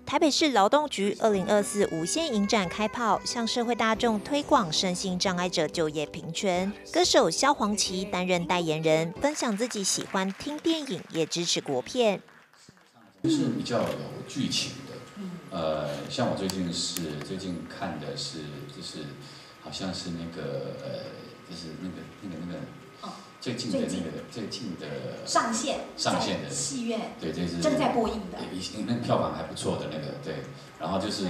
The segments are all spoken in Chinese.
台北市劳动局2024无限影展开炮，向社会大众推广身心障碍者就业平权。歌手萧煌奇担任代言人，分享自己喜欢听电影，也支持国片。 就是比较有剧情的，像我最近看的是，就是好像是那个就是那个。最近的上线的戏院， 对，这是正在播映的， 那票房还不错的那个，对，然后就是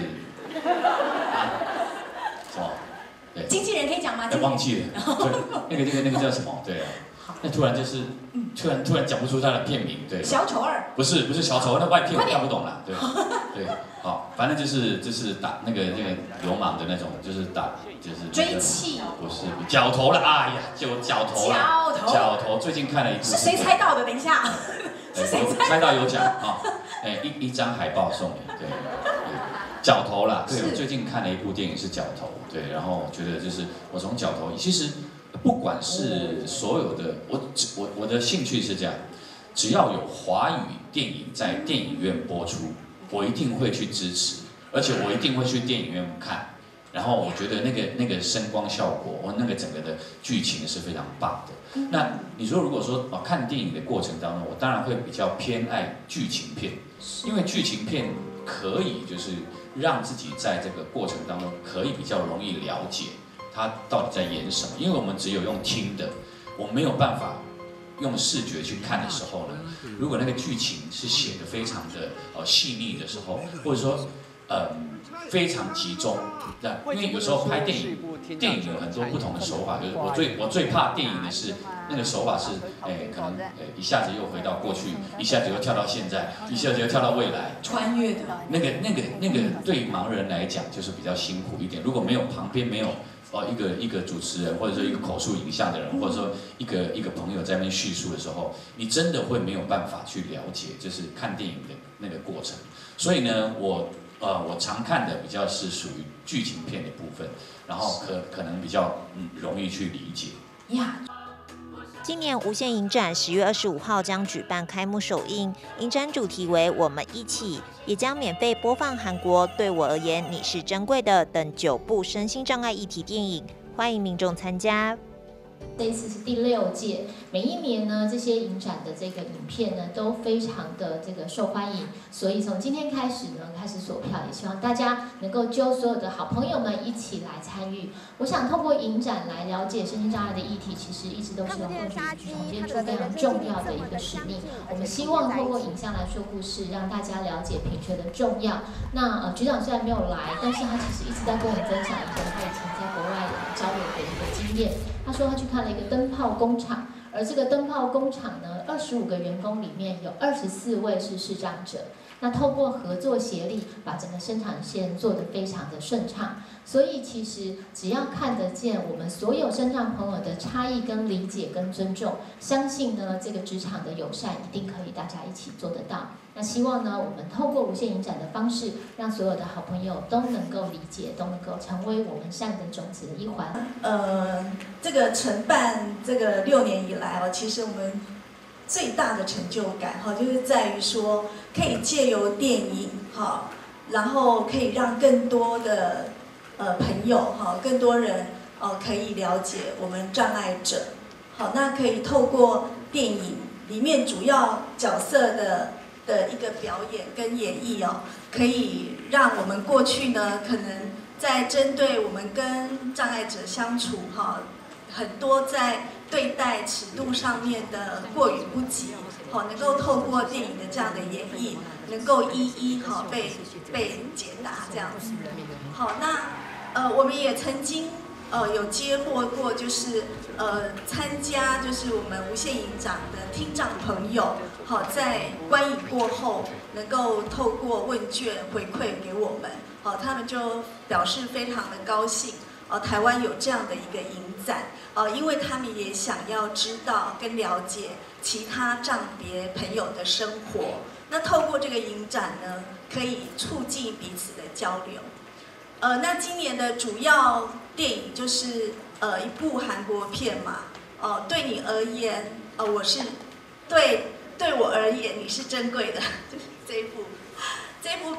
什么？对， 经纪人可以讲吗？ 忘记了，对，那个叫什么？对啊，那突然就是突然讲不出他的片名，对， 小丑2， 不是小丑，那外片我看不懂啦，对对，好，反正就是打那个流氓的那种，就是打。就是追气， 不是角头了，哎呀，就角头了。角头最近看了一部， 是谁猜到的？等一下，是谁猜到有奖啊？一张海报送你，对，角头啦。对，我最近看了一部电影是角头，对，然后我觉得就是我从角头，其实不管是所有的，我的兴趣是这样，只要有华语电影在电影院播出，我一定会去支持，而且我一定会去电影院看。然后我觉得那个声光效果，或那个整个的剧情是非常棒的。那你说如果说看电影的过程当中，我当然会比较偏爱剧情片，因为剧情片可以就是让自己在这个过程当中可以比较容易了解他到底在演什么。因为我们只有用听的，我们没有办法用视觉去看的时候呢，如果那个剧情是写的非常的细腻的时候，或者说非常集中，因为有时候拍电影有很多不同的手法，就是我最怕电影的是那个手法是，可能一下子又回到过去，一下子又跳到现在，一下子又跳到未来， 穿越的。 那个对盲人来讲就是比较辛苦一点。如果旁边没有一个主持人，或者说一个口述影像的人，或者说一个朋友在那边叙述的时候，你真的会没有办法去了解，就是看电影的那个过程。所以呢，我常看的比较是属于剧情片的部分，然后可能比较容易去理解。 今年无限影展10月25号将举办开幕首映，影展主题为“我们一起”，也将免费播放韩国《对我而言你是珍贵的》等9部身心障碍议题电影，欢迎民众参加。 这一次是第6届，每一年呢，这些影展的这个影片呢都非常的这个受欢迎，所以从今天开始呢，开始锁票，也希望大家能够揪所有的好朋友们一起来参与。我想透过影展来了解身心障碍的议题，其实一直都是劳动局重接触非常重要的一个使命。我们希望透过影像来说故事，让大家了解平权的重要。那局长虽然没有来，但是他其实一直在跟我们分享一个他以前在国外交流的一个经验。他说他去看了一个灯泡工厂，而这个灯泡工厂呢，25个员工里面有24位是视障者。那透过合作协力，把整个生产线做得非常的顺畅。所以其实只要看得见我们所有身障朋友的差异跟理解跟尊重，相信呢这个职场的友善一定可以大家一起做得到。那希望呢我们透过无限影展的方式，让所有的好朋友都能够理解，都能够成为我们善的种子的一环。 这个承办这个6年以来其实我们最大的成就感就是在于说可以借由电影然后可以让更多的朋友更多人可以了解我们障碍者。好，那可以透过电影里面主要角色的一个表演跟演绎可以让我们过去呢可能在针对我们跟障碍者相处很多在对待尺度上面的过于不及，能够透过电影的这样的演绎，能够一一被解答这样子。好，那我们也曾经有接获过，就是参加就是我们无限影展的听障朋友，在观影过后能够透过问卷回馈给我们，他们就表示非常的高兴。台湾有这样的一个影展，因为他们也想要知道跟了解其他障别朋友的生活。那透过这个影展呢，可以促进彼此的交流。那今年的主要电影就是一部韩国片嘛，对你而言，我是对我而言你是珍贵的，就是这一部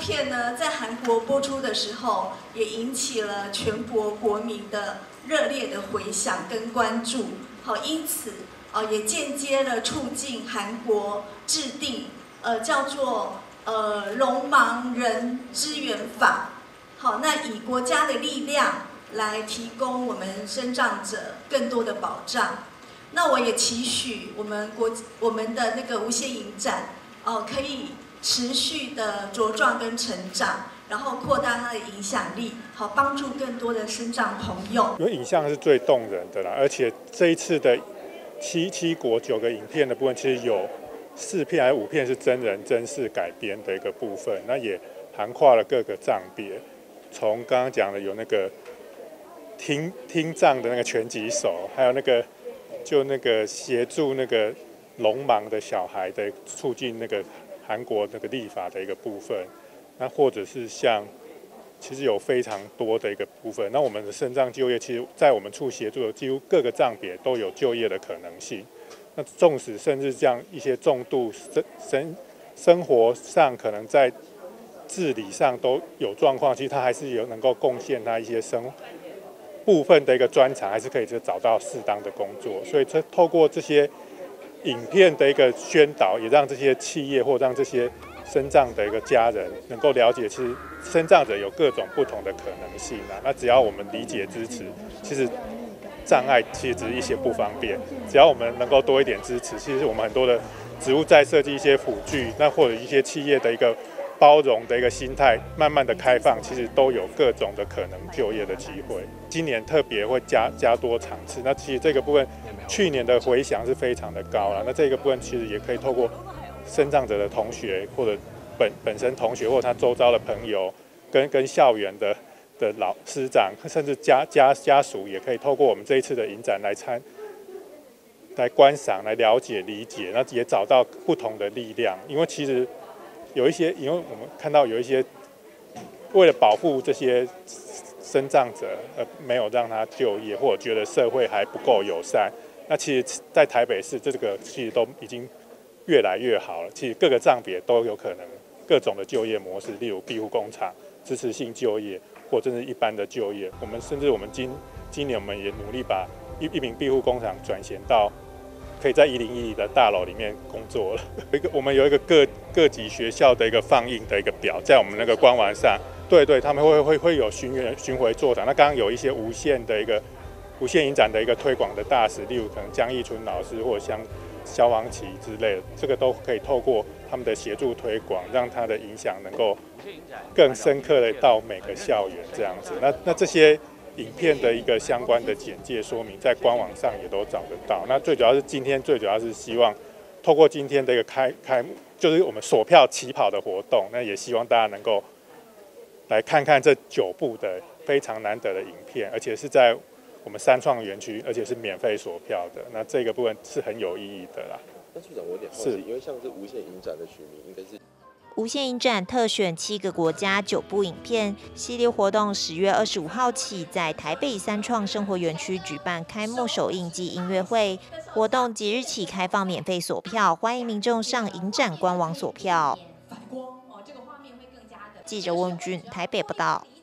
片呢，在韩国播出的时候，也引起了全国国民的热烈的回响跟关注。好，因此也间接了促进韩国制定叫做聋盲人支援法。好，那以国家的力量来提供我们身障者更多的保障。那我也期许我们的那个无限影展可以持续的茁壮跟成长，然后扩大它的影响力，好帮助更多的身障朋友。 因为影像是最动人的啦，而且这一次的七国9个影片的部分，其实有4片还是5片是真人真事改编的一个部分，那也涵跨了各个障别，从刚刚讲的有那个听障的那个拳击手，还有那个协助那个聋盲的小孩的促进那个韩国那个立法的一个部分，那或者是像其实有非常多的一个部分，那我们的身障就业，其实在我们处协助的几乎各个障别都有就业的可能性。那纵使甚至这样一些重度生活上可能在治理上都有状况，其实他还是有能够贡献他一些部分的一个专长，还是可以找到适当的工作。所以透过这些影片的一个宣导，也让这些企业或让这些身障的一个家人能够了解，其实身障者有各种不同的可能性啊。那只要我们理解支持，其实障碍其实只是一些不方便，只要我们能够多一点支持，其实我们很多的职务在设计一些辅具，那或者一些企业的一个包容的一个心态，慢慢的开放，其实都有各种的可能就业的机会。今年特别会加多场次，那其实这个部分去年的回响是非常的高了。那这个部分其实也可以透过身障者的同学，或者本身同学或者他周遭的朋友，跟校园的老师长，甚至家属，也可以透过我们这一次的影展来观赏、来了解、理解，那也找到不同的力量。因为其实因为我们看到有一些为了保护这些身障者，没有让他就业，或者觉得社会还不够友善。那其实，在台北市这个其实都已经越来越好了。其实各个障别都有可能各种的就业模式，例如庇护工厂、支持性就业，或者是一般的就业。甚至我们今年我们也努力把一名庇护工厂转型到可以在101的大楼里面工作了。我们有一个各级学校的一个放映的一个表，在我们那个官网上，对，他们会有巡回座谈。那刚刚有一些无线影展的一个推广的大使，例如可能江义春老师或者像萧煌奇之类的，这个都可以透过他们的协助推广，让它的影响能够更深刻的到每个校园这样子。那这些影片的一个相关的简介说明，在官网上也都找得到。那最主要是希望透过今天的一个开幕，就是我们索票起跑的活动，那也希望大家能够来看看这9部的非常难得的影片，而且是在我们3创园区，而且是免费索票的。那这个部分是很有意义的啦。 那处长，我有点好奇，因为像是无限影展的取名应该是无限影展特选7个国家9部影片系列活动，10月25号起在台北3创生活园区举办开幕首映暨音乐会。活动即日起开放免费索票，欢迎民众上影展官网索票。记者温俊台北报道。